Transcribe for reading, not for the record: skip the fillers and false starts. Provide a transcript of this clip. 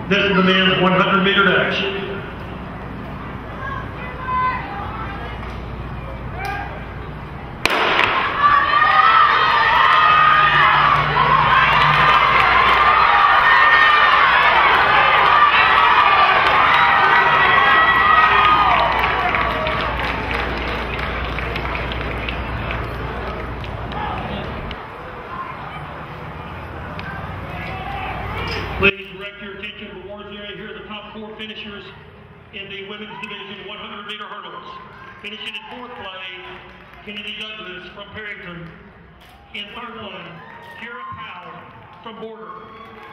This is the men's 100-meter dash. Please direct your attention to the awards area. Here are the top 4 finishers in the women's division 100-meter hurdles. Finishing in 4th place, Kennedy Douglas from Perryton. In 3rd place, Kira Powell from Border.